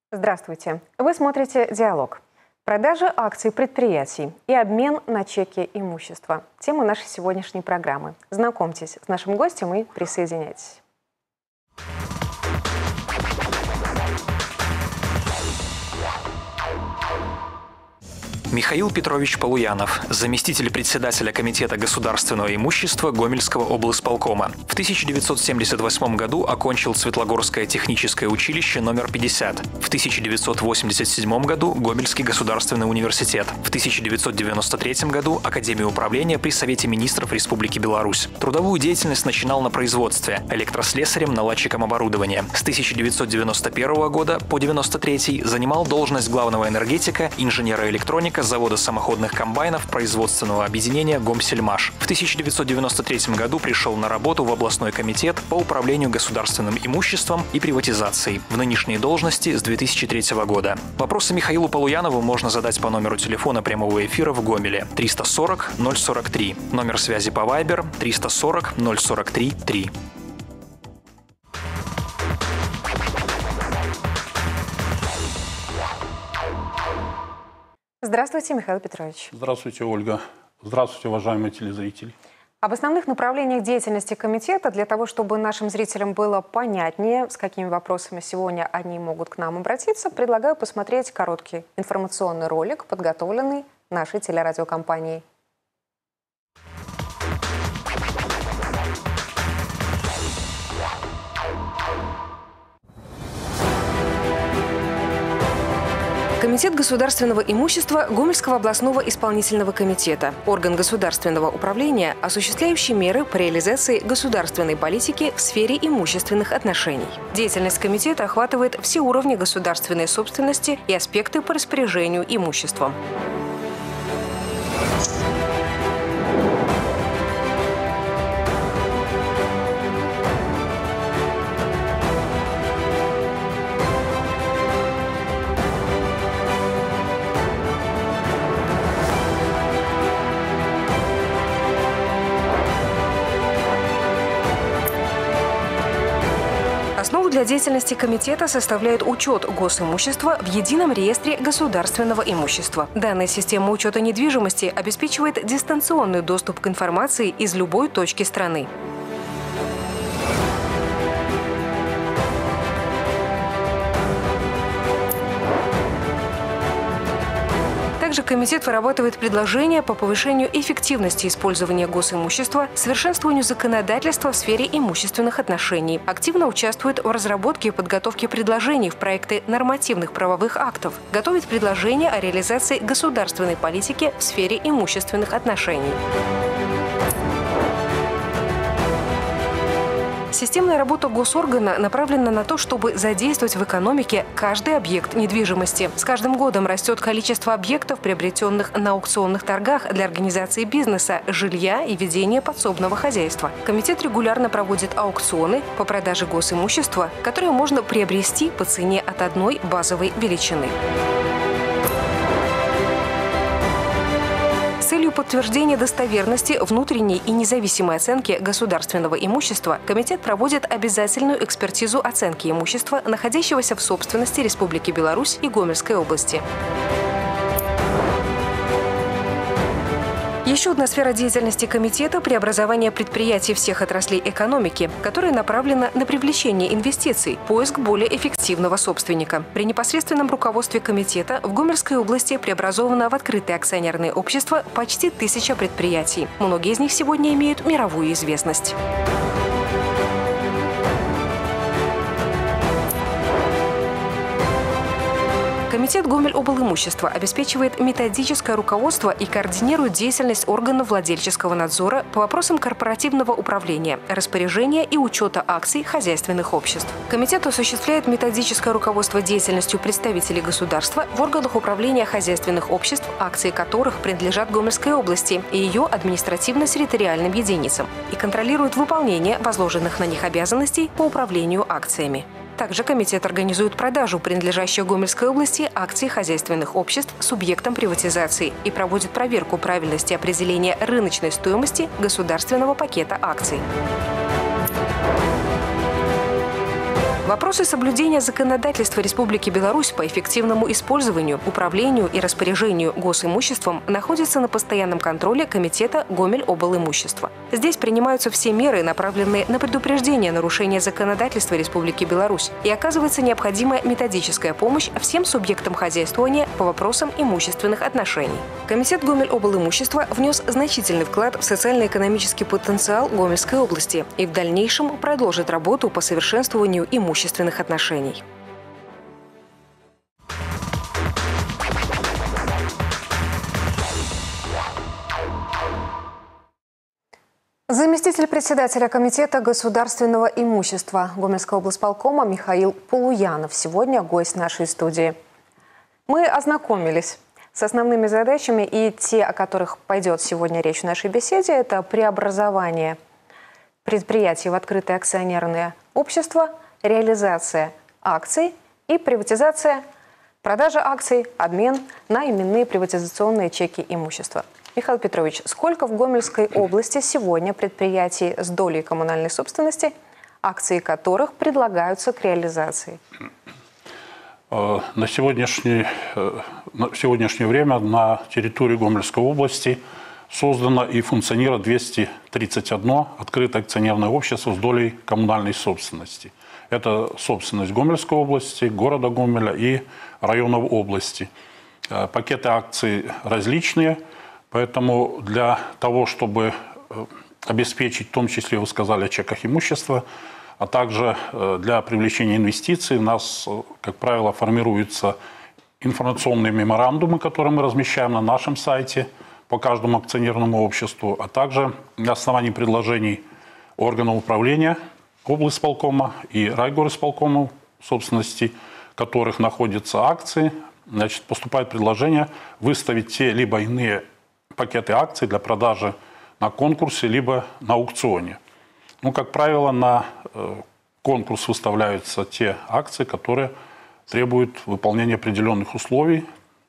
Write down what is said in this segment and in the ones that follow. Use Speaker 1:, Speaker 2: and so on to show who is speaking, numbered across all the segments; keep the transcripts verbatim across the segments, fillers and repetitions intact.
Speaker 1: Здравствуйте! Вы смотрите «Диалог». Продажа акций предприятий и обмен на чеки имущества. Тема нашей сегодняшней программы. Знакомьтесь с нашим гостем и присоединяйтесь.
Speaker 2: Михаил Петрович Полуянов, заместитель председателя Комитета государственного имущества Гомельского облсполкома. В тысяча девятьсот семьдесят восьмом году окончил Светлогорское техническое училище номер пятьдесят. В тысяча девятьсот восемьдесят седьмом году Гомельский государственный университет. В тысяча девятьсот девяносто третьем году Академию управления при Совете министров Республики Беларусь. Трудовую деятельность начинал на производстве, электрослесарем, наладчиком оборудования. С тысяча девятьсот девяносто первого года по девяносто третий занимал должность главного энергетика, инженера-электроника завода самоходных комбайнов производственного объединения «Гомсельмаш». В тысяча девятьсот девяносто третьем году пришел на работу в областной комитет по управлению государственным имуществом и приватизацией. В нынешней должности с две тысячи третьего года. Вопросы Михаилу Полуянову можно задать по номеру телефона прямого эфира в Гомеле триста сорок ноль сорок три. Номер связи по Вайбер триста сорок ноль сорок три три.
Speaker 1: Здравствуйте, Михаил Петрович.
Speaker 3: Здравствуйте, Ольга. Здравствуйте, уважаемые телезрители.
Speaker 1: Об основных направлениях деятельности комитета, для того, чтобы нашим зрителям было понятнее, с какими вопросами сегодня они могут к нам обратиться, предлагаю посмотреть короткий информационный ролик, подготовленный нашей телерадиокомпанией. Комитет государственного имущества Гомельского областного исполнительного комитета – орган государственного управления, осуществляющий меры по реализации государственной политики в сфере имущественных отношений. Деятельность комитета охватывает все уровни государственной собственности и аспекты по распоряжению имуществом. Основу для деятельности комитета составляет учет госимущества в едином реестре государственного имущества. Данная система учета недвижимости обеспечивает дистанционный доступ к информации из любой точки страны. Также комитет вырабатывает предложения по повышению эффективности использования госимущества, совершенствованию законодательства в сфере имущественных отношений, активно участвует в разработке и подготовке предложений в проекты нормативных правовых актов, готовит предложения о реализации государственной политики в сфере имущественных отношений. Системная работа госоргана направлена на то, чтобы задействовать в экономике каждый объект недвижимости. С каждым годом растет количество объектов, приобретенных на аукционных торгах для организации бизнеса, жилья и ведения подсобного хозяйства. Комитет регулярно проводит аукционы по продаже госимущества, которые можно приобрести по цене от одной базовой величины. С целью подтверждения достоверности внутренней и независимой оценки государственного имущества комитет проводит обязательную экспертизу оценки имущества, находящегося в собственности Республики Беларусь и Гомельской области. Еще одна сфера деятельности комитета – преобразование предприятий всех отраслей экономики, которая направлена на привлечение инвестиций, поиск более эффективного собственника. При непосредственном руководстве комитета в Гомельской области преобразовано в открытые акционерные общества почти тысяча предприятий. Многие из них сегодня имеют мировую известность. Комитет Гомель-облимущества обеспечивает методическое руководство и координирует деятельность органов владельческого надзора по вопросам корпоративного управления, распоряжения и учета акций хозяйственных обществ. Комитет осуществляет методическое руководство деятельностью представителей государства в органах управления хозяйственных обществ, акции которых принадлежат Гомельской области и ее административно-территориальным единицам, и контролирует выполнение возложенных на них обязанностей по управлению акциями. Также комитет организует продажу принадлежащих Гомельской области акций хозяйственных обществ субъектам приватизации и проводит проверку правильности определения рыночной стоимости государственного пакета акций. Вопросы соблюдения законодательства Республики Беларусь по эффективному использованию, управлению и распоряжению госимуществом находятся на постоянном контроле Комитета Гомель-облимущества. Здесь принимаются все меры, направленные на предупреждение нарушения законодательства Республики Беларусь, и оказывается необходимая методическая помощь всем субъектам хозяйствования по вопросам имущественных отношений. Комитет Гомель-облимущества внес значительный вклад в социально-экономический потенциал Гомельской области и в дальнейшем продолжит работу по совершенствованию имущественных отношений. Заместитель председателя Комитета государственного имущества Гомельского облсполкома Михаил Полуянов сегодня гость нашей студии. Мы ознакомились с основными задачами, и те, о которых пойдет сегодня речь в нашей беседе, это преобразование предприятий в открытое акционерное общество, реализация акций и приватизация, продажа акций, обмен на именные приватизационные чеки имущества. Михаил Петрович, сколько в Гомельской области сегодня предприятий с долей коммунальной собственности, акции которых предлагаются к реализации?
Speaker 3: На сегодняшний, на сегодняшнее время на территории Гомельской области создано и функционирует двести тридцать одно открытое акционерное общество с долей коммунальной собственности. Это собственность Гомельской области, города Гомеля и районов области. Пакеты акций различные, поэтому для того, чтобы обеспечить, в том числе вы сказали о чеках имущества, а также для привлечения инвестиций у нас, как правило, формируются информационные меморандумы, которые мы размещаем на нашем сайте по каждому акционерному обществу, а также на основании предложений органов управления облисполкома и райгорисполкома, в собственности которых находятся акции, значит, поступает предложение выставить те либо иные пакеты акций для продажи на конкурсе, либо на аукционе. Ну, как правило, на э, конкурс выставляются те акции, которые требуют выполнения определенных условий.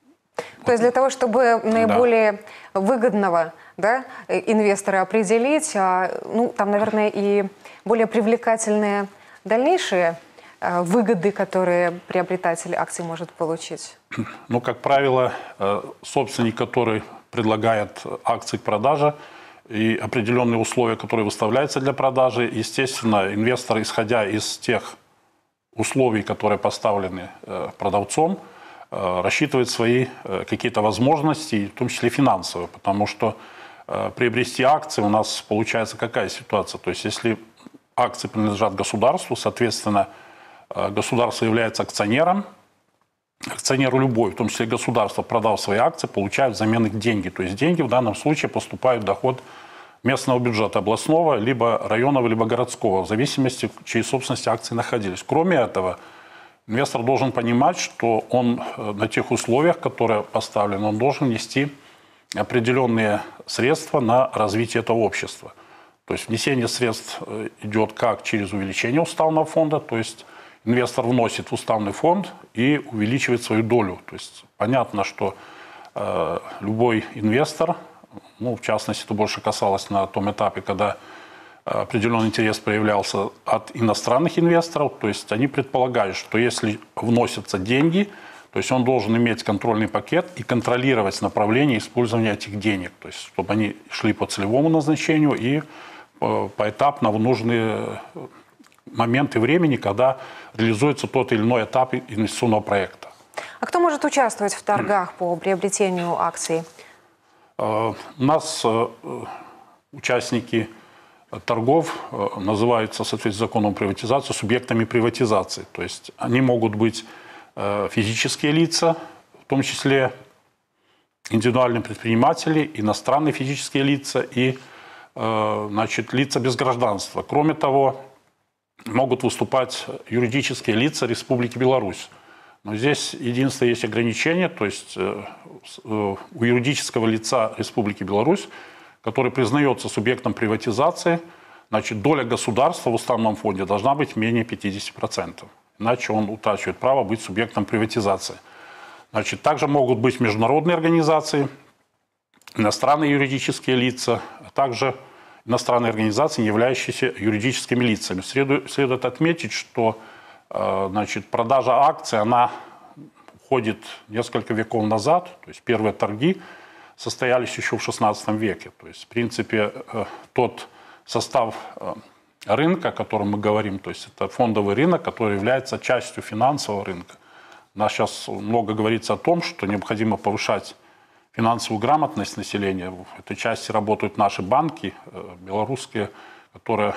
Speaker 1: То есть для того, чтобы наиболее да. выгодного да, инвестора определить, ну, там, наверное, и более привлекательные дальнейшие выгоды, которые приобретатель акций может получить?
Speaker 3: Ну, как правило, собственник, который предлагает акции к продаже, и определенные условия, которые выставляются для продажи, естественно, инвестор, исходя из тех условий, которые поставлены продавцом, рассчитывает свои какие-то возможности, в том числе финансовые, потому что приобрести акции у нас получается какая ситуация? То есть если акции принадлежат государству, соответственно, государство является акционером, акционеру любой, в том числе государство, продав свои акции, получает взамен их деньги. То есть деньги в данном случае поступают в доход местного бюджета, областного, либо районного, либо городского, в зависимости, в чьей собственности акции находились. Кроме этого, инвестор должен понимать, что он на тех условиях, которые поставлены, он должен нести определенные средства на развитие этого общества. То есть внесение средств идет как через увеличение уставного фонда, то есть инвестор вносит в уставный фонд и увеличивает свою долю. То есть понятно, что э, любой инвестор, ну, в частности, это больше касалось на том этапе, когда определенный интерес проявлялся от иностранных инвесторов, то есть они предполагают, что если вносятся деньги, то есть он должен иметь контрольный пакет и контролировать направление использования этих денег, то есть чтобы они шли по целевому назначению и поэтапно в нужные моменты времени, когда реализуется тот или иной этап инвестиционного проекта.
Speaker 1: А кто может участвовать в торгах по приобретению акций?
Speaker 3: У нас участники торгов называются, в соответствии с законом приватизации, субъектами приватизации. То есть они могут быть физические лица, в том числе индивидуальные предприниматели, иностранные физические лица и значит, лица без гражданства. Кроме того, могут выступать юридические лица Республики Беларусь. Но здесь единственное есть ограничение, то есть у юридического лица Республики Беларусь, который признается субъектом приватизации, значит, доля государства в уставном фонде должна быть менее пятидесяти процентов. Иначе он утрачивает право быть субъектом приватизации. Значит, также могут быть международные организации, иностранные юридические лица, а также иностранные организации, не являющиеся юридическими лицами. Следует, следует отметить, что Значит, продажа акций, она уходит несколько веков назад. То есть первые торги состоялись еще в шестнадцатом веке. То есть, в принципе, тот состав рынка, о котором мы говорим, то есть это фондовый рынок, который является частью финансового рынка. У нас сейчас много говорится о том, что необходимо повышать финансовую грамотность населения. В этой части работают наши банки, белорусские, которые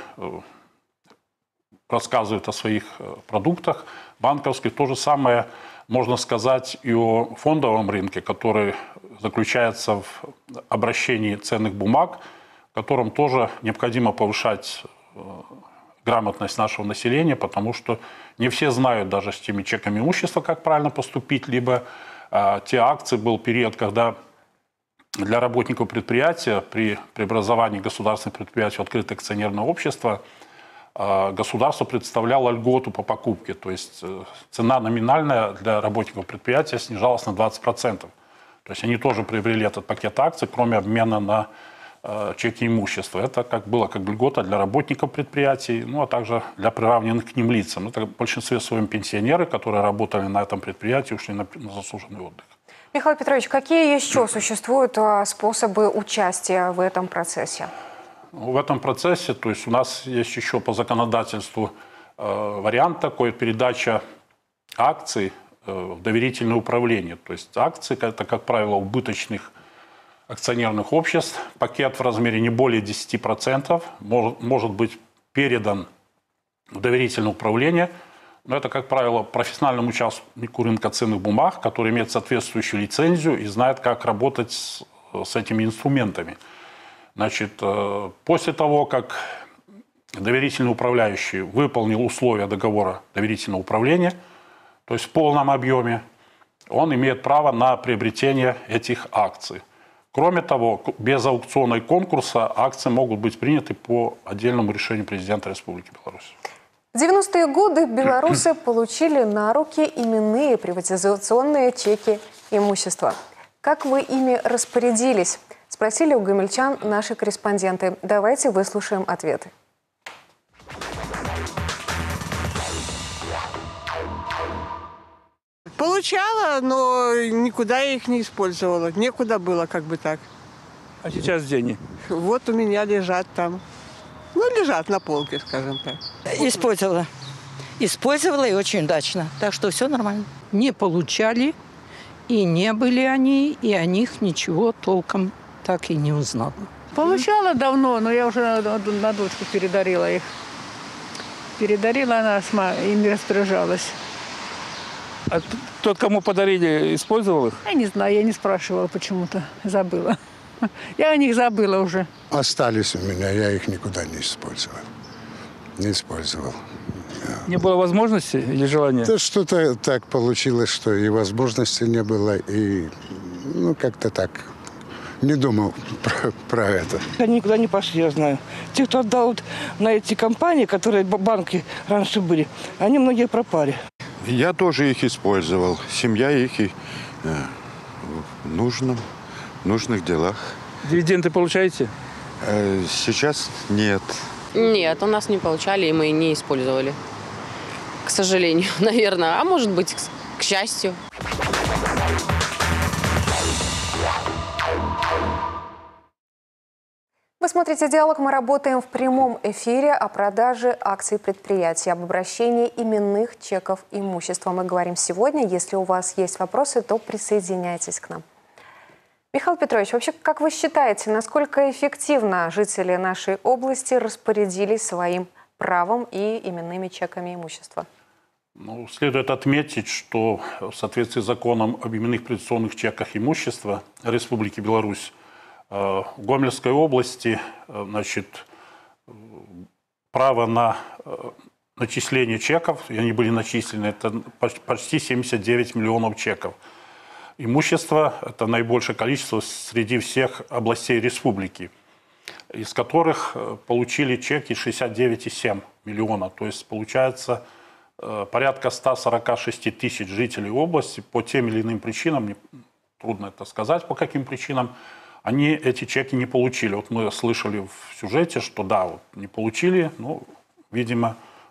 Speaker 3: рассказывают о своих продуктах банковских. То же самое можно сказать и о фондовом рынке, который заключается в обращении ценных бумаг, в котором тоже необходимо повышать грамотность нашего населения, потому что не все знают даже с теми чеками имущества, как правильно поступить, либо а, те акции, был период, когда для работников предприятия при преобразовании государственных предприятий в открытое акционерное общество а, государство представляло льготу по покупке, то есть э, цена номинальная для работников предприятия снижалась на двадцать процентов. То есть они тоже приобрели этот пакет акций, кроме обмена на чеки имущества. Это как было как льгота для работников предприятий, ну а также для приравненных к ним лицам. Это в большинстве своем пенсионеры, которые работали на этом предприятии, ушли на, на заслуженный отдых.
Speaker 1: Михаил Петрович, какие еще существуют способы участия в этом процессе?
Speaker 3: В этом процессе, то есть у нас есть еще по законодательству э, вариант такой, передача акций э, в доверительное управление. То есть акции, это, как правило, убыточных акционерных обществ, пакет в размере не более десяти процентов может, может быть передан в доверительное управление. Но это, как правило, профессиональному участнику рынка ценных бумаг, который имеет соответствующую лицензию и знает, как работать с, с этими инструментами. Значит, после того, как доверительный управляющий выполнил условия договора доверительного управления, то есть в полном объеме, он имеет право на приобретение этих акций. Кроме того, без аукциона и конкурса акции могут быть приняты по отдельному решению президента Республики Беларусь.
Speaker 1: В девяностые годы белорусы получили на руки именные приватизационные чеки имущества. Как вы ими распорядились? Спросили у гомельчан наши корреспонденты. Давайте выслушаем ответы.
Speaker 4: Получала, но никуда я их не использовала. Некуда было, как бы так.
Speaker 5: А сейчас где они?
Speaker 4: Вот у меня лежат там. Ну, лежат на полке, скажем так.
Speaker 6: Использовала. Использовала и очень удачно. Так что все нормально.
Speaker 7: Не получали, и не были они, и о них ничего толком так и не узнала.
Speaker 8: Получала давно, но я уже на, на дочку передарила их. Передарила она, ими распоряжалась.
Speaker 5: А тот, кому подарили, использовал их?
Speaker 8: Я не знаю, я не спрашивала почему-то, забыла. Я о них забыла уже.
Speaker 9: Остались у меня, я их никуда не использовал. Не использовал.
Speaker 5: Не было возможности или желания?
Speaker 9: Да что-то так получилось, что и возможности не было, и ну как-то так не думал про, про это.
Speaker 6: Они никуда не пошли, я знаю. Те, кто отдал на эти компании, которые банки раньше были, они многие пропали.
Speaker 10: Я тоже их использовал. Семья их и э, в нужном, нужных делах.
Speaker 5: Дивиденды получаете?
Speaker 10: Э, сейчас нет.
Speaker 11: Нет, у нас не получали, и мы не использовали. К сожалению, наверное. А может быть, к счастью.
Speaker 1: Вы смотрите «Диалог». Мы работаем в прямом эфире о продаже акций предприятий, об обращении именных чеков имущества. Мы говорим сегодня. Если у вас есть вопросы, то присоединяйтесь к нам. Михаил Петрович, вообще, как вы считаете, насколько эффективно жители нашей области распорядились своим правом и именными чеками имущества?
Speaker 3: Ну, следует отметить, что в соответствии с законом об именных приватизационных чеках имущества Республики Беларусь, в Гомельской области, значит, право на начисление чеков, и они были начислены, это почти семьдесят девять миллионов чеков. Имущество – это наибольшее количество среди всех областей республики, из которых получили чеки шестьдесят девять и семь миллиона. То есть получается порядка ста сорока шести тысяч жителей области по тем или иным причинам, трудно это сказать по каким причинам, они эти чеки не получили. Вот мы слышали в сюжете, что да, вот не получили, ну, видимо,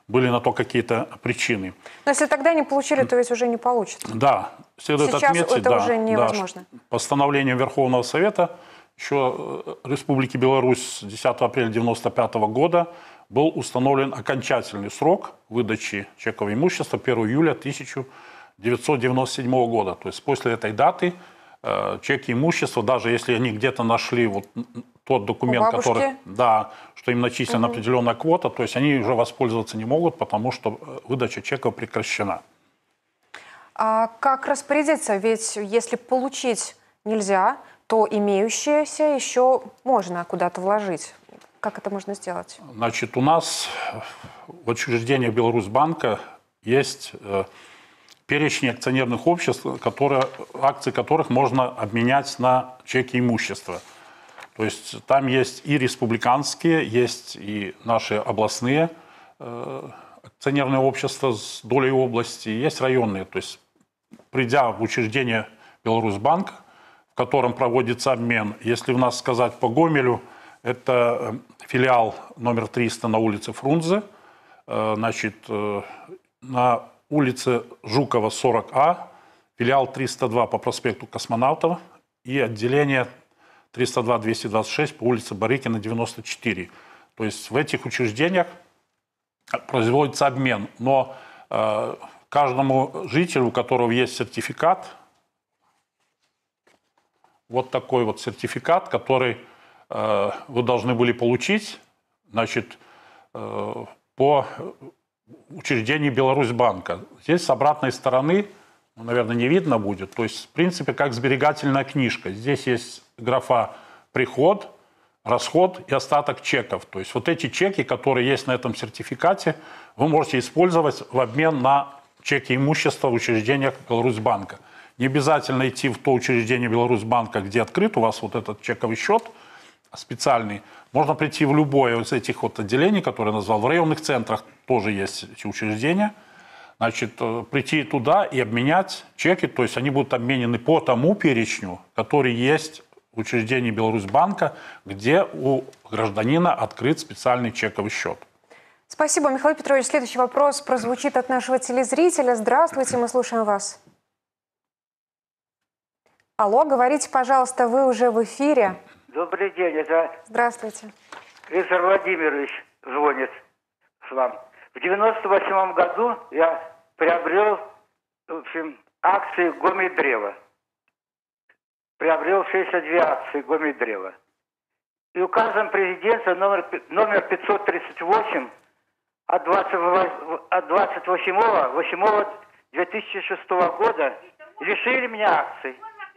Speaker 3: были на то какие-то причины.
Speaker 1: Но если тогда не получили, то ведь уже не получится.
Speaker 3: Да, следует
Speaker 1: Сейчас
Speaker 3: отметить,
Speaker 1: это
Speaker 3: да,
Speaker 1: уже невозможно.
Speaker 3: Да, постановлением Верховного Совета еще Республики Беларусь десятого апреля девяносто пятого года был установлен окончательный срок выдачи чеков имущества первого июля тысяча девятьсот девяносто седьмого года. То есть после этой даты э, чеки имущества, даже если они где-то нашли вот тот документ, который, да, что им начислена угу. определенная квота, то есть они уже воспользоваться не могут, потому что выдача чеков прекращена.
Speaker 1: А как распорядиться? Ведь если получить нельзя, то имеющееся еще можно куда-то вложить. Как это можно сделать?
Speaker 3: Значит, у нас в учреждениях Беларусьбанка есть э, перечень акционерных обществ, которые, акции которых можно обменять на чеки имущества. То есть там есть и республиканские, есть и наши областные э, акционерные общества с долей области, есть районные. То есть придя в учреждение Беларусьбанка, в котором проводится обмен, если у нас сказать по Гомелю, это филиал номер триста на улице Фрунзе, э, значит, э, на улице Жукова сорок А, филиал триста два по проспекту Космонавтов и отделение триста два двести двадцать шесть по улице Барыкина девяносто четыре. То есть в этих учреждениях производится обмен. Но э, каждому жителю, у которого есть сертификат, вот такой вот сертификат, который э, вы должны были получить, значит, э, по учреждению Беларусьбанка. Здесь с обратной стороны, ну, наверное, не видно будет. То есть, в принципе, как сберегательная книжка. Здесь есть графа «Приход», «Расход» и остаток чеков. То есть вот эти чеки, которые есть на этом сертификате, вы можете использовать в обмен на чеки имущества в учреждениях Беларусьбанка. Не обязательно идти в то учреждение Беларусьбанка, где открыт у вас вот этот чековый счет специальный. Можно прийти в любое из этих вот отделений, которые я назвал. В районных центрах тоже есть эти учреждения. Значит, прийти туда и обменять чеки, то есть они будут обменены по тому перечню, который есть в учреждении Беларусьбанка, где у гражданина открыт специальный чековый счет.
Speaker 1: Спасибо, Михаил Петрович. Следующий вопрос прозвучит от нашего телезрителя. Здравствуйте, мы слушаем вас. Алло, говорите, пожалуйста, вы уже в эфире.
Speaker 12: Добрый день, это...
Speaker 1: Здравствуйте.
Speaker 12: Виктор Владимирович звонит с вам. В девяносто восьмом году я приобрел, в общем, акции Гомельдрева. Приобрел шестьдесят две акции Гомельдрева. И указом президента номер, номер пятьсот тридцать восемь от двадцать восьмого две тысячи шестого года лишили меня акций.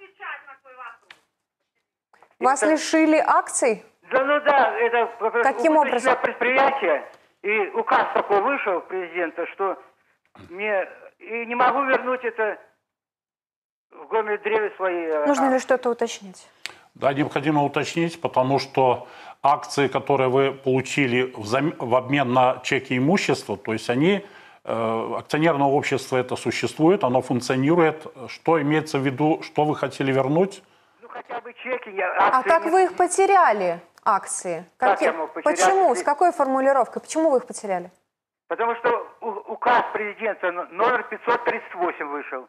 Speaker 1: Вас это... лишили акций?
Speaker 12: Да, ну да, это
Speaker 1: каким образом?
Speaker 12: Предприятие, и указ такой вышел президента, что мне и не могу вернуть это в Гомельдреве свои.
Speaker 1: Нужно ли что-то уточнить?
Speaker 3: Да, необходимо уточнить, потому что акции, которые вы получили в, зам... в обмен на чеки имущества, то есть они, э, акционерное общество это существует, оно функционирует. Что имеется в виду, что вы хотели вернуть?
Speaker 12: Хотя бы чеки, я, акции
Speaker 1: а как
Speaker 12: не...
Speaker 1: вы их потеряли, акции?
Speaker 12: Как
Speaker 1: Какие...
Speaker 12: я мог потерять?
Speaker 1: Почему? С какой формулировкой? Почему вы их потеряли?
Speaker 12: Потому что указ президента номер пятьсот тридцать восемь вышел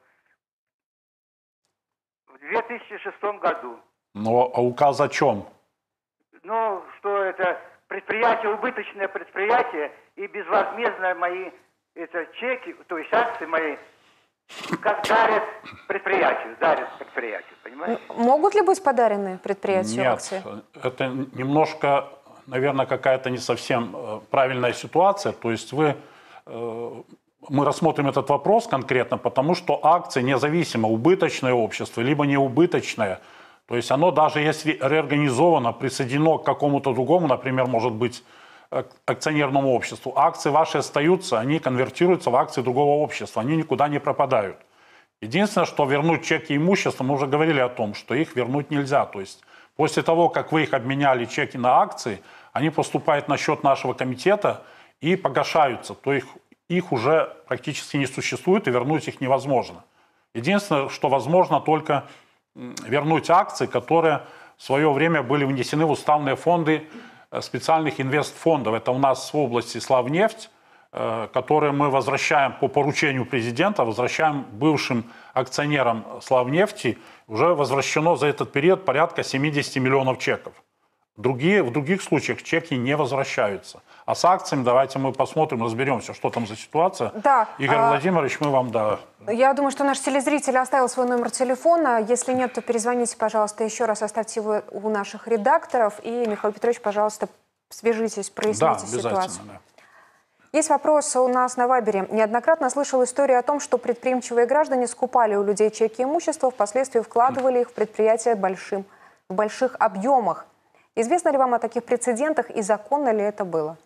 Speaker 12: в две тысячи шестом году.
Speaker 3: Ну, а указ о чем?
Speaker 12: Ну, что это предприятие, убыточное предприятие, и безвозмездно мои это чеки, то есть акции мои, как дарят предприятию, дарят предприятию, понимаете?
Speaker 1: Могут ли быть подарены предприятию
Speaker 3: Нет,
Speaker 1: акции?
Speaker 3: Это немножко, наверное, какая-то не совсем правильная ситуация. То есть вы, мы рассмотрим этот вопрос конкретно, потому что акции независимо, убыточное общество, либо неубыточное, то есть оно даже если реорганизовано, присоединено к какому-то другому, например, может быть, акционерному обществу, акции ваши остаются, они конвертируются в акции другого общества, они никуда не пропадают. Единственное, что вернуть чеки имущества, мы уже говорили о том, что их вернуть нельзя. То есть после того, как вы их обменяли чеки на акции, они поступают на счет нашего комитета и погашаются. То есть их уже практически не существует и вернуть их невозможно. Единственное, что возможно, только вернуть акции, которые в свое время были внесены в уставные фонды специальных инвестфондов. Это у нас в области Славнефть, которые мы возвращаем по поручению президента, возвращаем бывшим акционерам Славнефти, уже возвращено за этот период порядка семидесяти миллионов чеков. Другие, в других случаях чеки не возвращаются. А с акциями давайте мы посмотрим, разберемся, что там за ситуация.
Speaker 1: Да.
Speaker 3: Игорь а... Владимирович, мы вам, да.
Speaker 1: Я думаю, что наш телезритель оставил свой номер телефона. Если нет, то перезвоните, пожалуйста, еще раз, оставьте его у наших редакторов. И, Михаил Петрович, пожалуйста, свяжитесь, проясните
Speaker 3: да,
Speaker 1: ситуацию.
Speaker 3: Да.
Speaker 1: Есть вопрос у нас на Вайбере. Неоднократно слышал историю о том, что предприимчивые граждане скупали у людей чеки имущества, впоследствии вкладывали их в предприятия большим, в больших объемах. Известно ли вам о таких прецедентах и законно ли это было?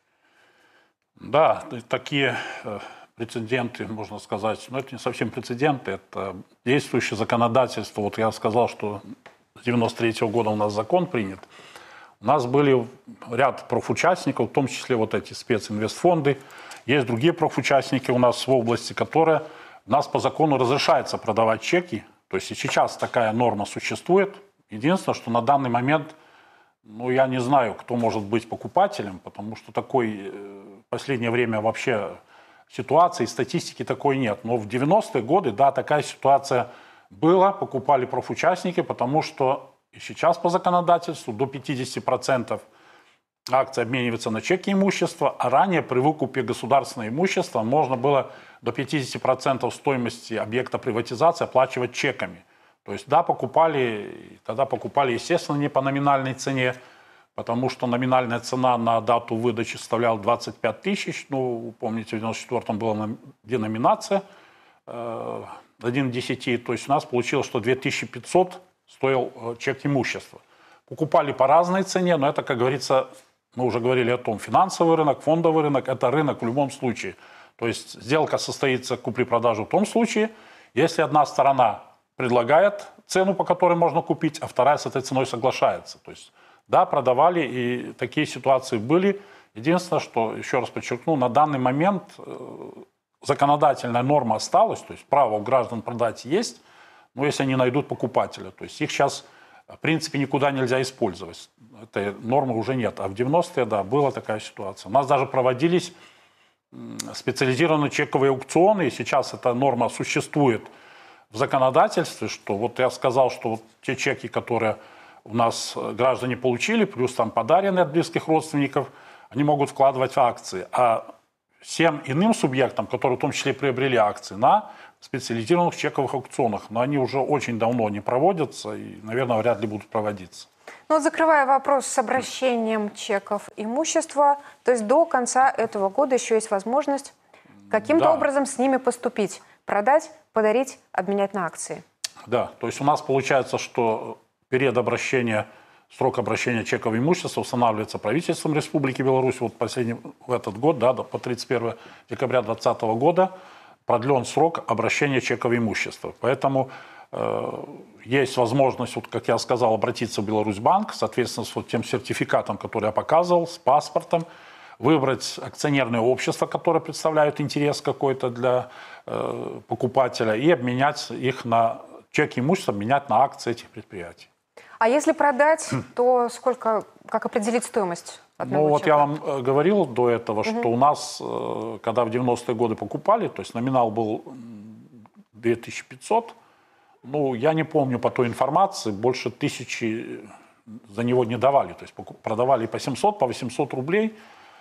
Speaker 3: Да, такие прецеденты, можно сказать, но это не совсем прецеденты, это действующее законодательство. Вот я сказал, что с девяносто третьего года у нас закон принят. У нас были ряд профучастников, в том числе вот эти специнвестфонды. Есть другие профучастники у нас в области, которые у нас по закону разрешается продавать чеки. То есть и сейчас такая норма существует. Единственное, что на данный момент, ну, я не знаю, кто может быть покупателем, потому что такой в последнее время вообще ситуации, статистики такой нет. Но в девяностые годы, да, такая ситуация была, покупали профучастники, потому что и сейчас по законодательству до пятидесяти процентов акций обмениваются на чеки имущества, а ранее при выкупе государственного имущества можно было до пятидесяти процентов стоимости объекта приватизации оплачивать чеками. То есть, да, покупали, тогда покупали, естественно, не по номинальной цене, потому что номинальная цена на дату выдачи составляла двадцать пять тысяч. Ну, помните, в девяносто четвёртом была деноминация э, один к десяти. То есть у нас получилось, что две тысячи пятьсот стоил чек имущества. Покупали по разной цене, но это, как говорится, мы уже говорили о том, финансовый рынок, фондовый рынок, это рынок в любом случае. То есть сделка состоится купли-продажи в том случае, если одна сторона предлагает цену, по которой можно купить, а вторая с этой ценой соглашается. То есть, да, продавали, и такие ситуации были. Единственное, что, еще раз подчеркну, на данный момент законодательная норма осталась, то есть право у граждан продать есть, но если они найдут покупателя. То есть их сейчас, в принципе, никуда нельзя использовать. Этой нормы уже нет. А в девяностые, да, была такая ситуация. У нас даже проводились специализированные чековые аукционы, и сейчас эта норма существует в законодательстве, что вот я сказал, что вот те чеки, которые у нас граждане получили, плюс там подаренные от близких родственников, они могут вкладывать в акции. А всем иным субъектам, которые в том числе приобрели акции, на специализированных чековых аукционах, но они уже очень давно не проводятся и, наверное, вряд ли будут проводиться.
Speaker 1: Ну, вот закрывая вопрос с обращением чеков имущества, то есть до конца этого года еще есть возможность каким-то
Speaker 3: да.
Speaker 1: образом с ними поступить, продать, подарить, обменять на акции.
Speaker 3: Да, то есть у нас получается, что период обращения, срок обращения чеков имущества устанавливается правительством Республики Беларусь. Вот последний в этот год, да, по тридцать первого декабря две тысячи двадцатого года продлен срок обращения чеков имущества. Поэтому э, есть возможность, вот, как я сказал, обратиться в Беларусьбанк, соответственно, с вот тем сертификатом, который я показывал, с паспортом, выбрать акционерное общество, которое представляет интерес какой-то для э, покупателя, и обменять их на чеки имущества, обменять на акции этих предприятий.
Speaker 1: А если продать, то сколько, как определить стоимость одного
Speaker 3: Ну вот
Speaker 1: чека?
Speaker 3: я вам э, говорил до этого,
Speaker 1: Угу.
Speaker 3: что у нас, э, когда в девяностые годы покупали, то есть номинал был две тысячи пятьсот, ну я не помню по той информации, больше тысячи за него не давали, то есть продавали по семьсот, по восемьсот рублей,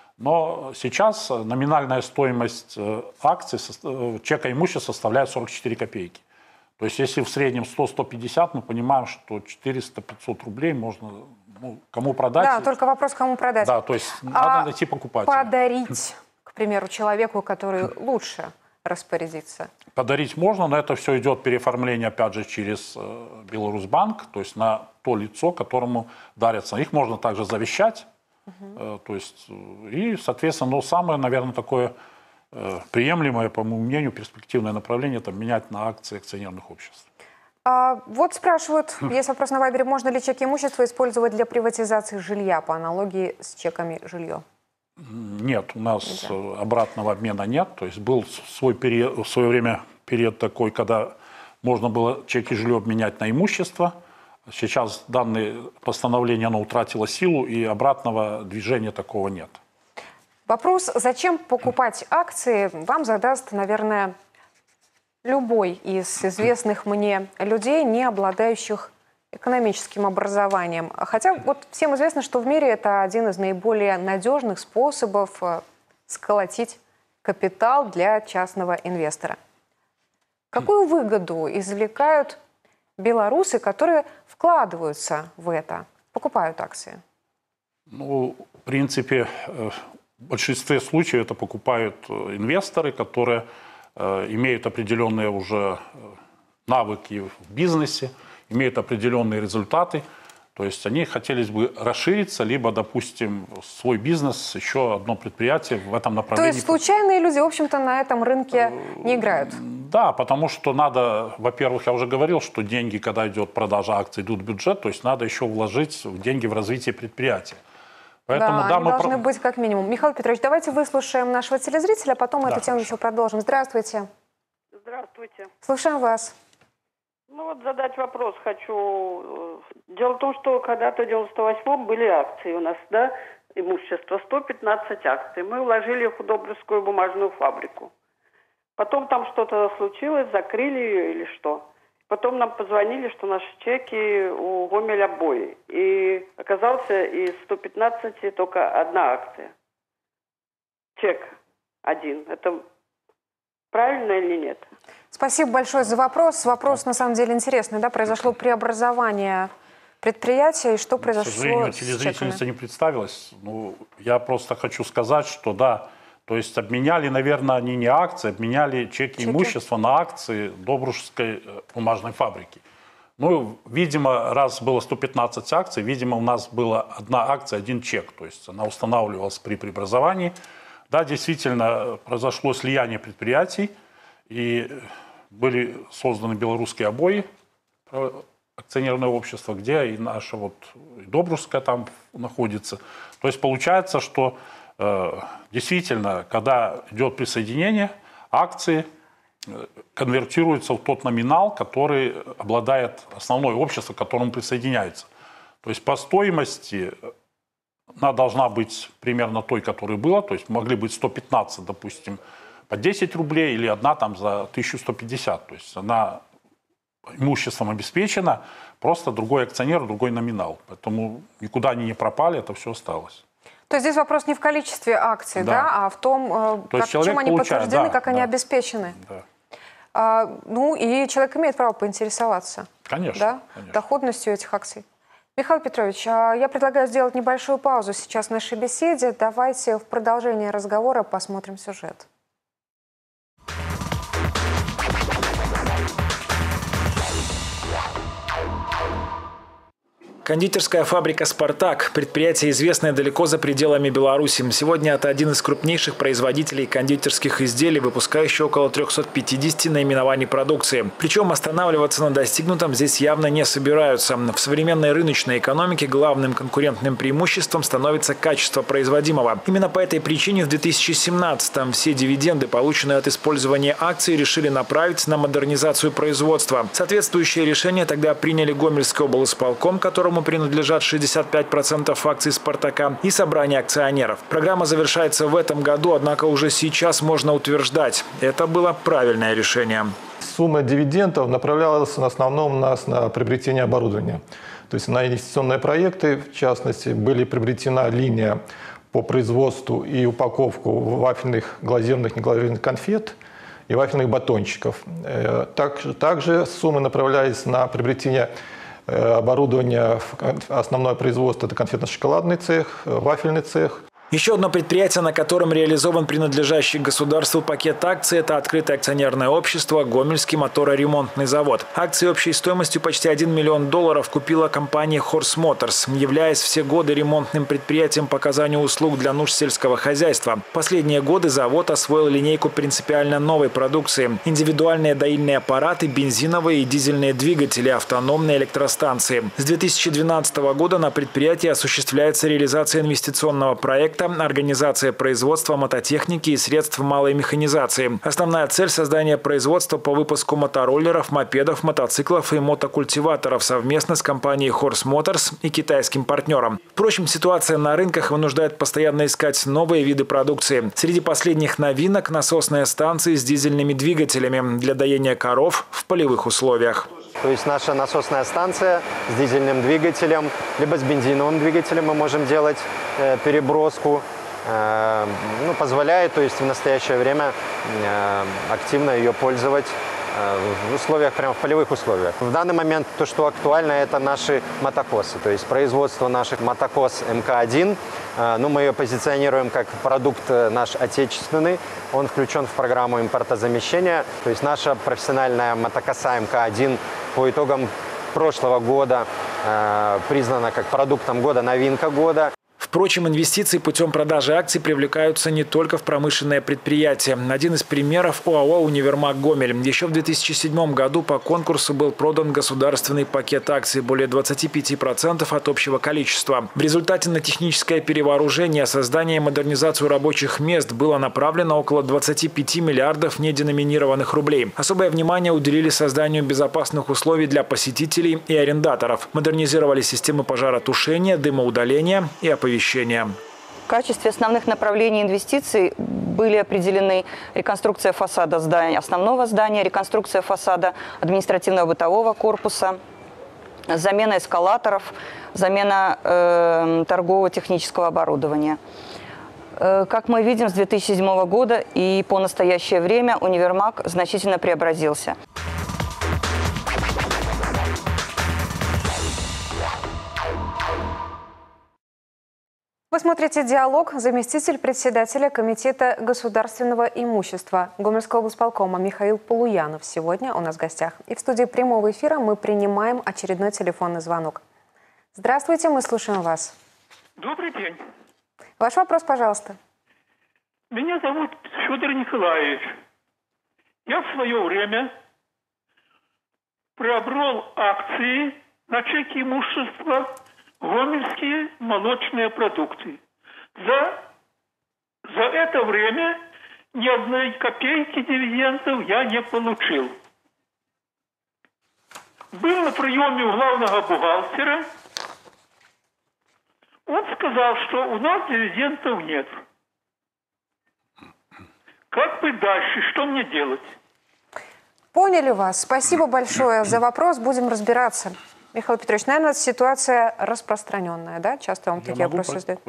Speaker 3: но сейчас номинальная стоимость акций, чека имущества составляет сорок четыре копейки. То есть если в среднем сто — сто пятьдесят, мы понимаем, что четыреста — пятьсот рублей можно, ну, кому продать.
Speaker 1: Да, только вопрос, кому продать.
Speaker 3: Да, то есть
Speaker 1: а
Speaker 3: надо найти покупателя.
Speaker 1: Подарить, к примеру, человеку, который лучше распорядится?
Speaker 3: Подарить можно, но это все идет переоформление, опять же, через э, Беларусьбанк, то есть на то лицо, которому дарятся. Их можно также завещать. Uh-huh. э, то есть, и, соответственно, ну, самое, наверное, такое э, приемлемое, по моему мнению, перспективное направление – это менять на акции акционерных обществ.
Speaker 1: А, вот спрашивают, есть вопрос на Вайбере, можно ли чеки имущества использовать для приватизации жилья по аналогии с чеками жилья?
Speaker 3: Нет, у нас
Speaker 1: Нельзя.
Speaker 3: Обратного обмена нет. То есть был свой период, в свое время период такой, когда можно было чеки жилья обменять на имущество. Сейчас данное постановление оно утратило силу, и обратного движения такого нет.
Speaker 1: Вопрос, зачем покупать акции, вам задаст, наверное, любой из известных мне людей, не обладающих экономическим образованием. Хотя вот всем известно, что в мире это один из наиболее надежных способов сколотить капитал для частного инвестора. Какую выгоду извлекают белорусы, которые вкладываются в это, покупают акции?
Speaker 3: Ну, в принципе, в большинстве случаев это покупают инвесторы, которые э, имеют определенные уже навыки в бизнесе, имеют определенные результаты. То есть они хотелось бы расшириться, либо, допустим, свой бизнес, еще одно предприятие в этом направлении.
Speaker 1: То есть случайные люди, в общем-то, на этом рынке не играют?
Speaker 3: Да, потому что надо, во-первых, я уже говорил, что деньги, когда идет продажа акций, идут в бюджет, то есть надо еще вложить деньги в развитие предприятия. Поэтому,
Speaker 1: да,
Speaker 3: да,
Speaker 1: они
Speaker 3: мы
Speaker 1: должны
Speaker 3: про...
Speaker 1: быть как минимум. Михаил Петрович, давайте выслушаем нашего телезрителя, а потом
Speaker 3: да,
Speaker 1: эту тему
Speaker 3: хорошо.
Speaker 1: еще продолжим. Здравствуйте.
Speaker 13: Здравствуйте.
Speaker 1: Слушаем вас.
Speaker 13: Ну вот задать вопрос хочу. Дело в том, что когда-то в девяносто восьмом были акции у нас, да, имущество, сто пятнадцать акций. Мы вложили их в Добревскую бумажную фабрику. Потом там что-то случилось, закрыли ее или что. Потом нам позвонили, что наши чеки у Гомель-Обои. И оказался из ста пятнадцати только одна акция. Чек один. Это правильно или нет?
Speaker 1: Спасибо большое за вопрос. Вопрос на самом деле интересный. Да? Произошло преобразование предприятия, и что произошло
Speaker 3: К сожалению,
Speaker 1: с
Speaker 3: телезрительница
Speaker 1: чеками?
Speaker 3: не представилась. Ну, я просто хочу сказать, что да, то есть обменяли, наверное, они не акции, обменяли чеки,
Speaker 1: чеки
Speaker 3: имущества на акции Добрушской бумажной фабрики. Ну, видимо, раз было сто пятнадцать акций, видимо, у нас была одна акция, один чек. То есть она устанавливалась при преобразовании. Да, действительно, произошло слияние предприятий, и были созданы белорусские обои, акционерное общество, где и наша вот и Добрушская там находится. То есть получается, что э, действительно, когда идет присоединение, акции конвертируются в тот номинал, который обладает основное общество, к которому присоединяется. То есть по стоимости она должна быть примерно той, которая была, то есть могли быть сто пятнадцать, допустим, по десять рублей, или одна там за тысячу сто пятьдесят. То есть она имуществом обеспечена, просто другой акционер, другой номинал. Поэтому никуда они не пропали, это все осталось.
Speaker 1: То есть здесь вопрос не в количестве акций, да, да а в том, как, чем они
Speaker 3: получает,
Speaker 1: подтверждены,
Speaker 3: да,
Speaker 1: как
Speaker 3: да,
Speaker 1: они обеспечены.
Speaker 3: Да.
Speaker 1: А, ну и человек имеет право поинтересоваться.
Speaker 3: Конечно,
Speaker 1: да,
Speaker 3: конечно. Доходностью
Speaker 1: этих акций. Михаил Петрович, я предлагаю сделать небольшую паузу сейчас в нашей беседе. Давайте в продолжение разговора посмотрим сюжет.
Speaker 2: Кондитерская фабрика «Спартак» – предприятие, известное далеко за пределами Беларуси. Сегодня это один из крупнейших производителей кондитерских изделий, выпускающий около трёхсот пятидесяти наименований продукции. Причем останавливаться на достигнутом здесь явно не собираются. В современной рыночной экономике главным конкурентным преимуществом становится качество производимого. Именно по этой причине в две тысячи семнадцатом все дивиденды, полученные от использования акций, решили направить на модернизацию производства. Соответствующее решение тогда приняли Гомельский облсполком, которому принадлежат шестьдесят пять процентов акций «Спартака», и собрание акционеров. Программа завершается в этом году, однако уже сейчас можно утверждать, это было правильное решение.
Speaker 14: Сумма дивидендов направлялась в основном нас на приобретение оборудования. То есть на инвестиционные проекты, в частности, были приобретена линия по производству и упаковку вафельных, глазированных, неглазированных конфет и вафельных батончиков. Также, также суммы направлялись на приобретение оборудование, основное производство – это конфетно-шоколадный цех, вафельный цех.
Speaker 2: Еще одно предприятие, на котором реализован принадлежащий государству пакет акций – это открытое акционерное общество «Гомельский моторо-ремонтный завод». Акции общей стоимостью почти один миллион долларов купила компания «Хорс Моторс», являясь все годы ремонтным предприятием по оказанию услуг для нужд сельского хозяйства. Последние годы завод освоил линейку принципиально новой продукции – индивидуальные доильные аппараты, бензиновые и дизельные двигатели, автономные электростанции. С две тысячи двенадцатого года на предприятии осуществляется реализация инвестиционного проекта
Speaker 15: проекта – организация производства мототехники и средств малой механизации. Основная цель – создание производства по выпуску мотороллеров, мопедов, мотоциклов и мотокультиваторов совместно с компанией Horse Motors и китайским партнером. Впрочем, ситуация на рынках вынуждает постоянно искать новые виды продукции. Среди последних новинок – насосные станции с дизельными двигателями для доения коров в полевых условиях.
Speaker 16: То есть наша насосная станция с дизельным двигателем, либо с бензиновым двигателем мы можем делать э, переброску. Э, ну, позволяет, то есть в настоящее время э, активно ее пользовать э, в условиях, прямо в полевых условиях. В данный момент то, что актуально, это наши мотокосы. То есть производство наших мотокос эм ка один. Э, ну, мы ее позиционируем как продукт наш отечественный. Он включен в программу импортозамещения. То есть наша профессиональная мотокоса эм ка один по итогам прошлого года э, признана как продуктом года, новинка года.
Speaker 15: Впрочем, инвестиции путем продажи акций привлекаются не только в промышленное предприятие. Один из примеров – ОАО «Универмаг Гомель». Еще в две тысячи седьмом году по конкурсу был продан государственный пакет акций более двадцати пяти процентов от общего количества. В результате на техническое перевооружение, создание и модернизацию рабочих мест было направлено около двадцати пяти миллиардов неденоминированных рублей. Особое внимание уделили созданию безопасных условий для посетителей и арендаторов. Модернизировали системы пожаротушения, дымоудаления и оповещения.
Speaker 17: В качестве основных направлений инвестиций были определены реконструкция фасада здания, основного здания, реконструкция фасада административно-бытового корпуса, замена эскалаторов, замена э, торгово-технического оборудования. Э, как мы видим, с две тысячи седьмого года и по настоящее время универмаг значительно преобразился.
Speaker 1: Вы смотрите «Диалог». Заместитель председателя Комитета государственного имущества Гомельского облсполкома Михаил Полуянов сегодня у нас в гостях. И в студии прямого эфира мы принимаем очередной телефонный звонок. Здравствуйте, мы слушаем вас.
Speaker 18: Добрый день.
Speaker 1: Ваш вопрос, пожалуйста.
Speaker 18: Меня зовут Федор Николаевич. Я в свое время приобрел акции на чеки имущества «Гомельские молочные продукты». За, за это время ни одной копейки дивидендов я не получил. Был на приеме у главного бухгалтера. Он сказал, что у нас дивидендов нет. Как быть дальше? Что мне делать?
Speaker 1: Поняли вас. Спасибо большое за вопрос. Будем разбираться. Михаил Петрович, наверное, ситуация распространенная, да? Часто вам такие вопросы задают.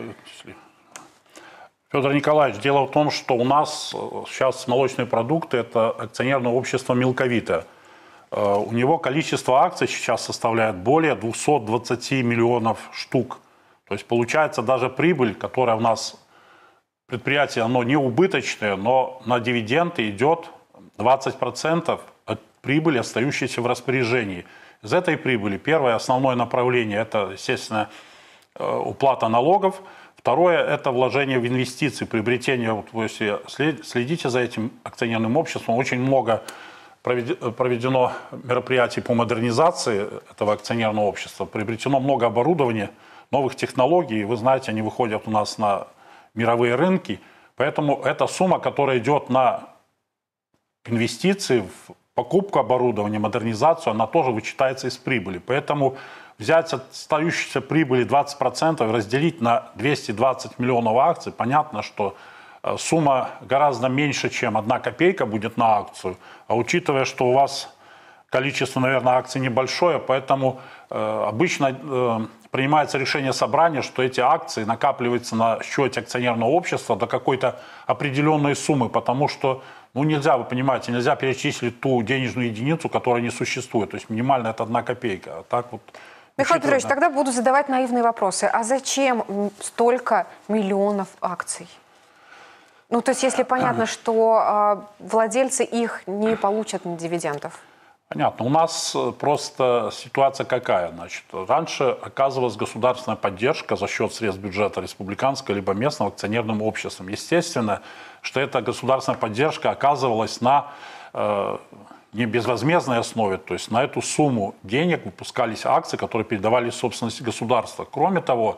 Speaker 3: Федор Николаевич, дело в том, что у нас сейчас молочные продукты – это акционерное общество «Мелковито». У него количество акций сейчас составляет более двухсот двадцати миллионов штук. То есть получается даже прибыль, которая у нас предприятие, оно не убыточное, но на дивиденды идет двадцать процентов от прибыли, остающейся в распоряжении. Из этой прибыли первое основное направление – это, естественно, уплата налогов. Второе – это вложение в инвестиции, приобретение. Вот, если следите за этим акционерным обществом, очень много проведено мероприятий по модернизации этого акционерного общества, приобретено много оборудования, новых технологий. Вы знаете, они выходят у нас на мировые рынки. Поэтому эта сумма, которая идет на инвестиции в покупку оборудования, модернизацию, она тоже вычитается из прибыли. Поэтому взять от остающейся прибыли двадцать процентов и разделить на двести двадцать миллионов акций, понятно, что сумма гораздо меньше, чем одна копейка будет на акцию. А учитывая, что у вас количество, наверное, акций небольшое, поэтому э, обычно э, принимается решение собрания, что эти акции накапливаются на счете акционерного общества до какой-то определенной суммы, потому что ну, нельзя, вы понимаете, нельзя перечислить ту денежную единицу, которая не существует. То есть минимально это одна копейка. А так вот,
Speaker 1: Михаил Петрович, тогда буду задавать наивные вопросы. А зачем столько миллионов акций? Ну, то есть, если понятно, что э, владельцы их не получат дивидендов.
Speaker 3: Понятно. У нас просто ситуация какая? Значит, раньше оказывалась государственная поддержка за счет средств бюджета республиканского либо местного акционерным обществом. Естественно, что эта государственная поддержка оказывалась на э, не безвозмездной основе, то есть на эту сумму денег выпускались акции, которые передавались в собственность государства. Кроме того,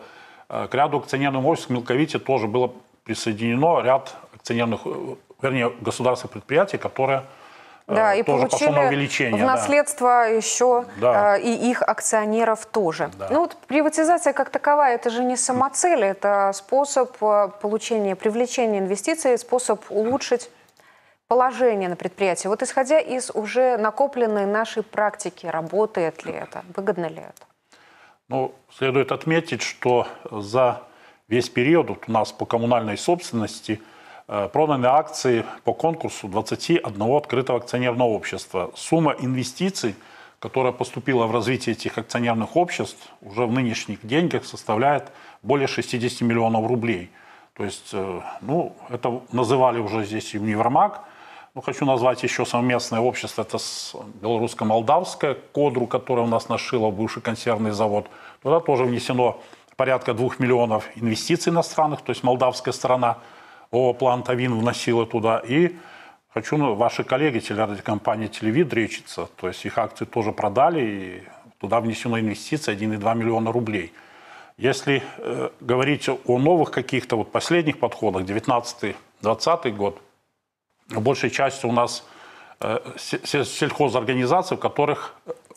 Speaker 3: К ряду акционерных обществ Мелковите тоже было присоединено ряд акционерных, вернее, государственных предприятий, которые
Speaker 1: да, и
Speaker 3: тоже пошло на
Speaker 1: увеличение. В наследство да. еще да. и их акционеров тоже. Да. Ну вот приватизация как таковая, это же не самоцель, это способ получения, привлечения инвестиций, способ улучшить положение на предприятии. Вот исходя из уже накопленной нашей практики, работает ли это, выгодно ли это?
Speaker 3: Ну, следует отметить, что за весь период вот у нас по коммунальной собственности э, проданы акции по конкурсу двадцати одного открытого акционерного общества. Сумма инвестиций, которая поступила в развитие этих акционерных обществ, уже в нынешних деньгах составляет более шестидесяти миллионов рублей. То есть, э, ну, это называли уже здесь и универмаг. Ну, хочу назвать еще совместное общество, это белорусско-молдавское, Кодру, которое у нас на Шилов, бывший консервный завод. Туда тоже внесено порядка двух миллионов инвестиций иностранных, то есть молдавская сторона, ООО «Плантавин» вносила туда. И хочу, ну, ваши коллеги, телерадиокомпания «Телевид» речится, то есть их акции тоже продали, и туда внесено инвестиции один и два миллиона рублей. Если э, говорить о новых каких-то вот последних подходах, девятнадцатый-двадцатый год, большей частью у нас э, сельхозорганизаций, в которых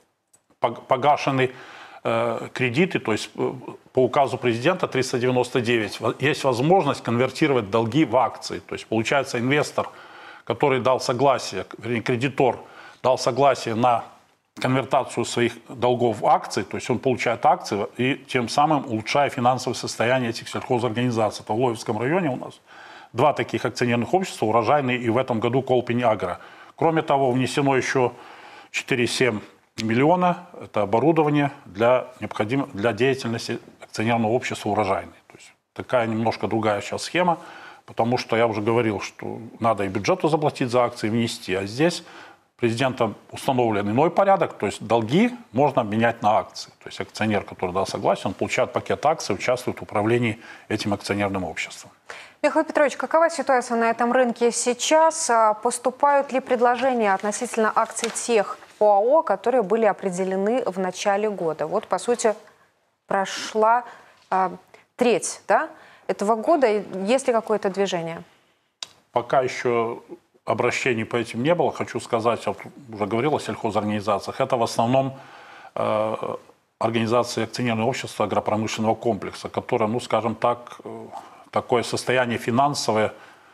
Speaker 3: погашены э, кредиты, то есть э, по указу президента триста девяносто девять есть возможность конвертировать долги в акции. То есть получается инвестор, который дал согласие, вернее кредитор дал согласие на конвертацию своих долгов в акции, то есть он получает акции и тем самым улучшая финансовое состояние этих сельхозорганизаций. Это в Ловецком районе у нас два таких акционерных общества, Урожайный и в этом году Колпинь Агро. Кроме того, внесено еще четыре и семь миллиона, это оборудование для, необходимо, для деятельности акционерного общества Урожайный. То есть такая немножко другая сейчас схема, потому что я уже говорил, что надо и бюджету заплатить за акции, внести, а здесь президентом установлен иной порядок, то есть долги можно обменять на акции. То есть акционер, который дал согласие, он получает пакет акций, участвует в управлении этим акционерным обществом.
Speaker 1: Михаил Петрович, какова ситуация на этом рынке сейчас? Поступают ли предложения относительно акций тех ОАО, которые были определены в начале года? Вот, по сути, прошла э, треть, да, этого года. Есть ли какое-то движение?
Speaker 3: Пока еще обращений по этим не было. Хочу сказать, я уже говорил о сельхозорганизациях. Это в основном э, организации акционерного общества агропромышленного комплекса, которое, ну, скажем так, такое состояние финансовое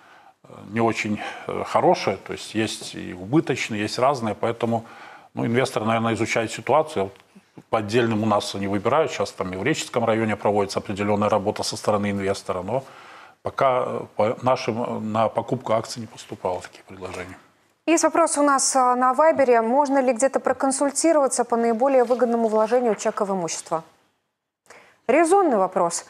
Speaker 3: не очень хорошее, то есть есть и убыточные, есть разные, поэтому ну, инвесторы, наверное, изучают ситуацию. По отдельным у нас они выбирают, сейчас там и в Реческом районе проводится определенная работа со стороны инвестора, но пока по нашим на покупку акций не поступало таких предложений.
Speaker 1: Есть вопрос у нас на Вайбере. Можно ли где-то проконсультироваться по наиболее выгодному вложению чека в имущество? Резонный вопрос.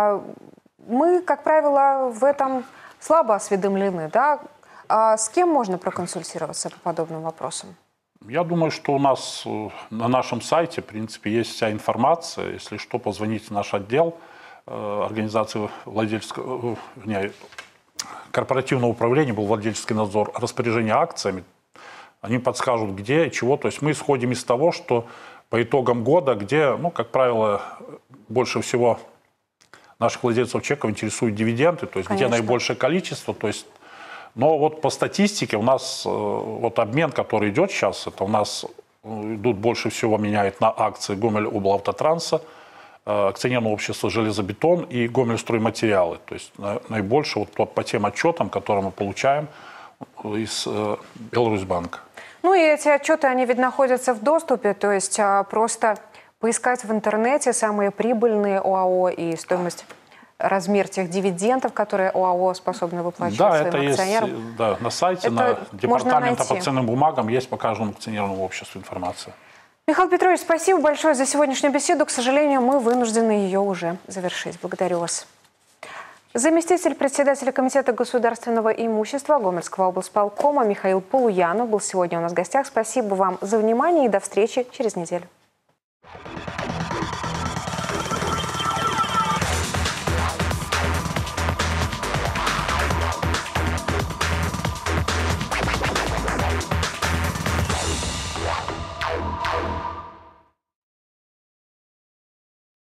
Speaker 1: Мы, как правило, в этом слабо осведомлены, да? А с кем можно проконсультироваться по подобным вопросам?
Speaker 3: Я думаю, что у нас на нашем сайте, в принципе, есть вся информация. Если что, позвоните в наш отдел организации владельческого, не, корпоративного управления, был владельческий надзор, распоряжение акциями. Они подскажут, где и чего. То есть мы исходим из того, что по итогам года, где, ну, как правило, больше всего наших владельцев чеков интересуют дивиденды, то есть Конечно. Где наибольшее количество. То есть, но вот по статистике у нас вот обмен, который идет сейчас, это у нас идут больше всего меняют на акции Гомель-Облавтотранса, акционерное общество «Железобетон» и Гомельстройматериалы. То есть наибольше вот по тем отчетам, которые мы получаем из Беларусьбанка.
Speaker 1: Ну и эти отчеты, они ведь находятся в доступе, то есть просто поискать в интернете самые прибыльные ОАО и стоимость, размер тех дивидендов, которые ОАО способны выплачивать
Speaker 3: да,
Speaker 1: своим
Speaker 3: это
Speaker 1: акционерам.
Speaker 3: Есть, да, на сайте,
Speaker 1: это
Speaker 3: на департамента по ценным бумагам есть по каждому акционерному обществу информация.
Speaker 1: Михаил Петрович, спасибо большое за сегодняшнюю беседу. К сожалению, мы вынуждены ее уже завершить. Благодарю вас. Заместитель председателя Комитета государственного имущества Гомельского облсполкома Михаил Полуянов был сегодня у нас в гостях. Спасибо вам за внимание и до встречи через неделю.